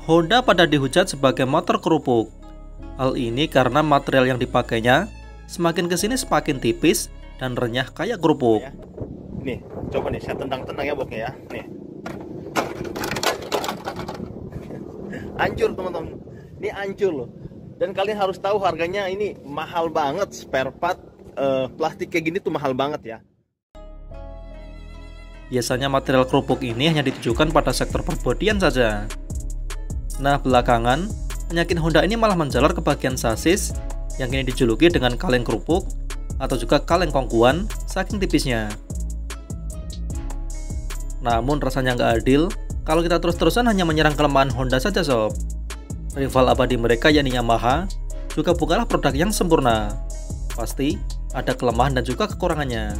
Honda pada dihujat sebagai motor kerupuk. Hal ini karena material yang dipakainya semakin kesini semakin tipis dan renyah kayak kerupuk. Nih, coba nih saya tendang-tendang ya boxnya ya. Nih. Hancur teman-teman. Ini hancur loh. Dan kalian harus tahu harganya ini mahal banget. Spare part plastik kayak gini tuh mahal banget ya. Biasanya material kerupuk ini hanya ditujukan pada sektor perbodian saja. Nah, belakangan penyakit Honda ini malah menjalar ke bagian sasis yang kini dijuluki dengan kaleng kerupuk atau juga kaleng kongkuan saking tipisnya. Namun rasanya nggak adil kalau kita terus-terusan hanya menyerang kelemahan Honda saja sob. Rival abadi mereka yakni Yamaha juga bukanlah produk yang sempurna. Pasti ada kelemahan dan juga kekurangannya.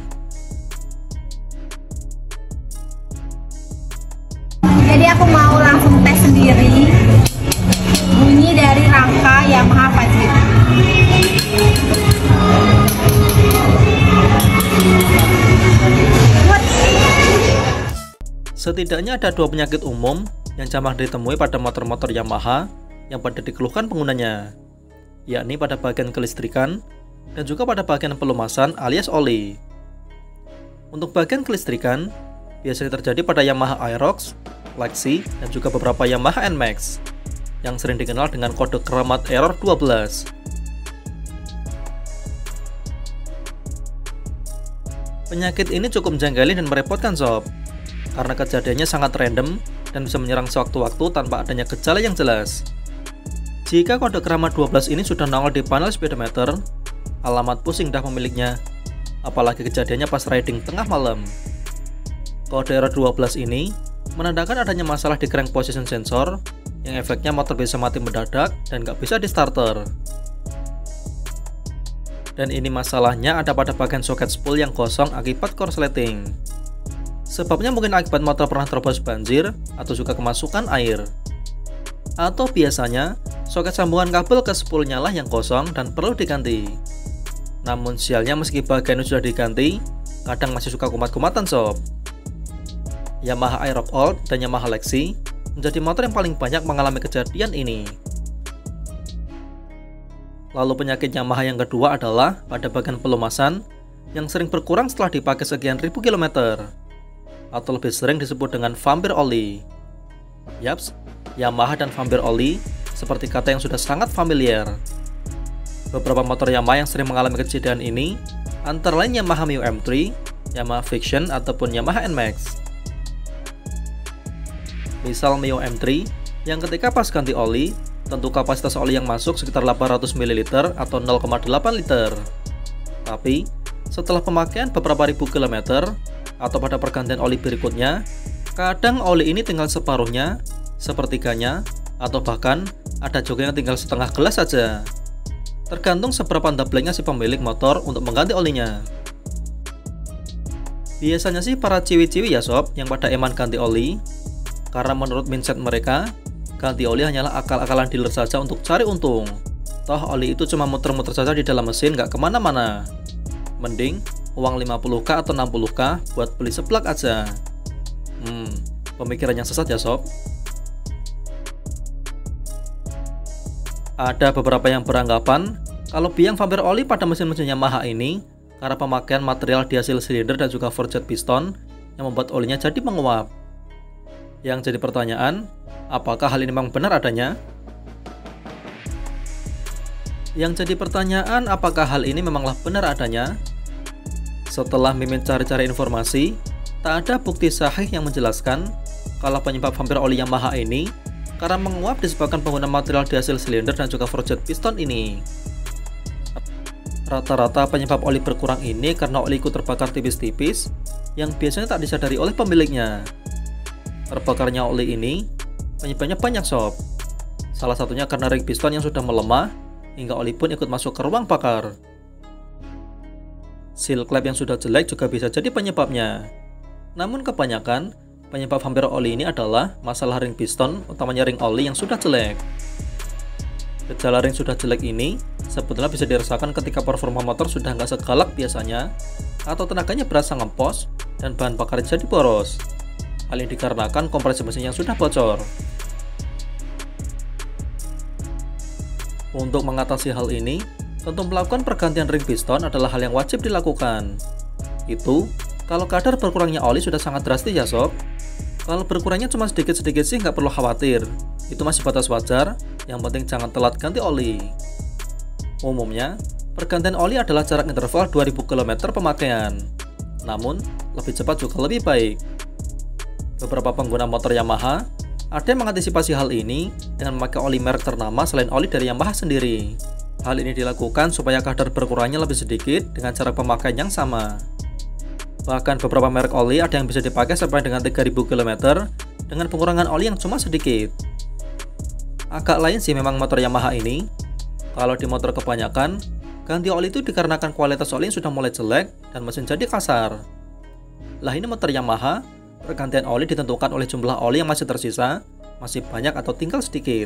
Jadi aku mau langsung tes sendiri bunyi dari rangka Yamaha Fazit. Setidaknya ada dua penyakit umum yang jamak ditemui pada motor-motor Yamaha yang pada dikeluhkan penggunanya, yakni pada bagian kelistrikan dan juga pada bagian pelumasan alias oli. Untuk bagian kelistrikan, biasanya terjadi pada Yamaha Aerox, Lexi, dan juga beberapa Yamaha NMAX yang sering dikenal dengan kode keramat error 12. Penyakit ini cukup menjengkelin dan merepotkan sob, karena kejadiannya sangat random dan bisa menyerang sewaktu-waktu tanpa adanya gejala yang jelas. Jika kode keramat 12 ini sudah nongol di panel speedometer, alamat pusing dah pemiliknya, apalagi kejadiannya pas riding tengah malam. Kode error 12 ini menandakan adanya masalah di crank position sensor yang efeknya motor bisa mati mendadak dan nggak bisa di starter. Dan ini masalahnya ada pada bagian soket spool yang kosong akibat korsleting. Sebabnya mungkin akibat motor pernah terobos banjir atau juga kemasukan air. Atau biasanya soket sambungan kabel ke spoolnya lah yang kosong dan perlu diganti. Namun sialnya meski bagian sudah diganti, kadang masih suka kumat-kumatan sob. Yamaha Aerox Old dan Yamaha Lexi menjadi motor yang paling banyak mengalami kejadian ini. Lalu penyakit Yamaha yang kedua adalah pada bagian pelumasan yang sering berkurang setelah dipakai sekian ribu kilometer, atau lebih sering disebut dengan vampir oli. Yaps, Yamaha dan vampir oli seperti kata yang sudah sangat familiar. Beberapa motor Yamaha yang sering mengalami kejadian ini antara lain Yamaha Mio M3, Yamaha Fiction, ataupun Yamaha NMAX. Misal Mio M3 yang ketika pas ganti oli, tentu kapasitas oli yang masuk sekitar 800 ml atau 0,8 liter. Tapi setelah pemakaian beberapa ribu kilometer atau pada pergantian oli berikutnya, kadang oli ini tinggal separuhnya, sepertiganya, atau bahkan ada juga yang tinggal setengah gelas saja. Tergantung seberapa ndableknya si pemilik motor untuk mengganti olinya. Biasanya sih para ciwi-ciwi ya sob yang pada eman ganti oli, karena menurut mindset mereka, ganti oli hanyalah akal-akalan dealer saja untuk cari untung. Toh oli itu cuma muter-muter saja di dalam mesin, gak kemana-mana. Mending uang 50k atau 60k buat beli seblak aja. Pemikiran yang sesat ya sob. Ada beberapa yang beranggapan kalau biang vampir oli pada mesin-mesin Yamaha ini karena pemakaian material di hasil silinder dan juga forged piston yang membuat olinya jadi menguap. Yang jadi pertanyaan, apakah hal ini memang benar adanya? Yang jadi pertanyaan, apakah hal ini memanglah benar adanya? Setelah Mimin cari-cari informasi, tak ada bukti sahih yang menjelaskan kalau penyebab vampir oli Yamaha ini karena menguap disebabkan pengguna material di hasil silinder dan juga forged piston ini. Rata-rata penyebab oli berkurang ini karena oli ikut terbakar tipis-tipis yang biasanya tak disadari oleh pemiliknya. Terbakarnya oli ini penyebabnya banyak sob. Salah satunya karena ring piston yang sudah melemah hingga oli pun ikut masuk ke ruang bakar. Seal klep yang sudah jelek juga bisa jadi penyebabnya. Namun kebanyakan penyebab vampir oli ini adalah masalah ring piston, utamanya ring oli yang sudah jelek. Gejala ring sudah jelek ini sebetulnya bisa dirasakan ketika performa motor sudah nggak segalak biasanya, atau tenaganya berasa ngempos dan bahan bakar jadi boros. Hal ini dikarenakan kompresi mesin yang sudah bocor. Untuk mengatasi hal ini, tentu melakukan pergantian ring piston adalah hal yang wajib dilakukan. Itu kalau kadar berkurangnya oli sudah sangat drastis ya sob. Kalau berkurangnya cuma sedikit-sedikit sih nggak perlu khawatir. Itu masih batas wajar, yang penting jangan telat ganti oli. Umumnya, pergantian oli adalah jarak interval 2000 km pemakaian. Namun, lebih cepat juga lebih baik. Beberapa pengguna motor Yamaha ada yang mengantisipasi hal ini dengan memakai oli merek ternama selain oli dari Yamaha sendiri. Hal ini dilakukan supaya kadar berkurangnya lebih sedikit dengan cara pemakaian yang sama. Bahkan beberapa merek oli ada yang bisa dipakai sampai dengan 3000 km dengan pengurangan oli yang cuma sedikit. Agak lain sih memang motor Yamaha ini. Kalau di motor kebanyakan, ganti oli itu dikarenakan kualitas oli yang sudah mulai jelek dan mesin jadi kasar. Lah ini motor Yamaha, pergantian oli ditentukan oleh jumlah oli yang masih tersisa, masih banyak atau tinggal sedikit.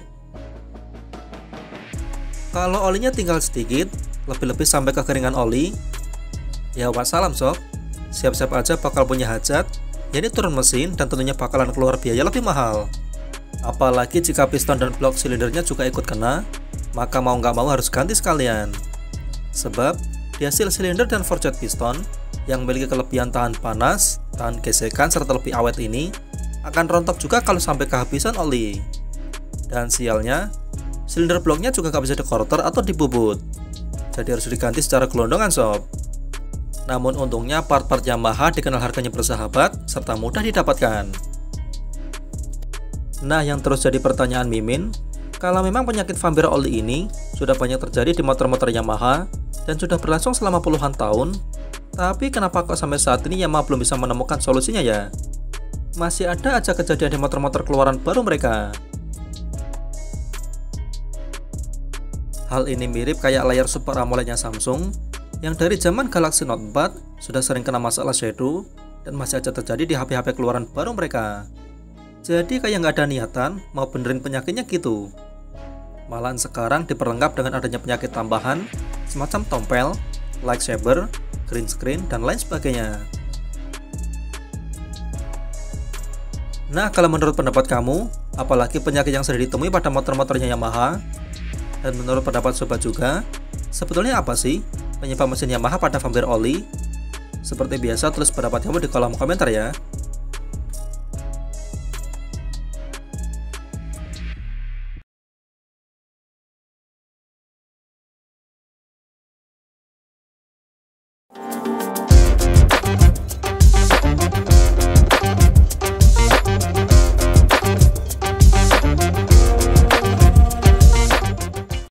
Kalau olinya tinggal sedikit, lebih-lebih sampai kekeringan oli, ya wassalam sob. Siap-siap aja bakal punya hajat, yakni turun mesin dan tentunya bakalan keluar biaya lebih mahal. Apalagi jika piston dan blok silindernya juga ikut kena, maka mau nggak mau harus ganti sekalian. Sebab di hasil silinder dan forget piston yang memiliki kelebihan tahan panas, tahan gesekan serta lebih awet ini akan rontok juga kalau sampai kehabisan oli. Dan sialnya, silinder bloknya juga nggak bisa dikorter atau dibubut, jadi harus diganti secara gelondongan sob. Namun untungnya part-part Yamaha dikenal harganya bersahabat serta mudah didapatkan. Nah, yang terus jadi pertanyaan Mimin, kalau memang penyakit vampir oli ini sudah banyak terjadi di motor-motor Yamaha dan sudah berlangsung selama puluhan tahun, tapi kenapa kok sampai saat ini Yamaha belum bisa menemukan solusinya ya? Masih ada aja kejadian di motor-motor keluaran baru mereka. Hal ini mirip kayak layar Super AMOLED-nya Samsung yang dari zaman Galaxy Note 4 sudah sering kena masalah shadow dan masih aja terjadi di HP-HP keluaran baru mereka. Jadi kayak nggak ada niatan mau benerin penyakitnya gitu. Malahan sekarang diperlengkap dengan adanya penyakit tambahan semacam tompel, lightsaber, green screen, dan lain sebagainya. Nah, kalau menurut pendapat kamu, apalagi penyakit yang sering ditemui pada motor-motornya Yamaha? Dan menurut pendapat sobat juga, sebetulnya apa sih penyebab mesin Yamaha pada vampir oli? Seperti biasa, tulis pendapat kamu di kolom komentar ya.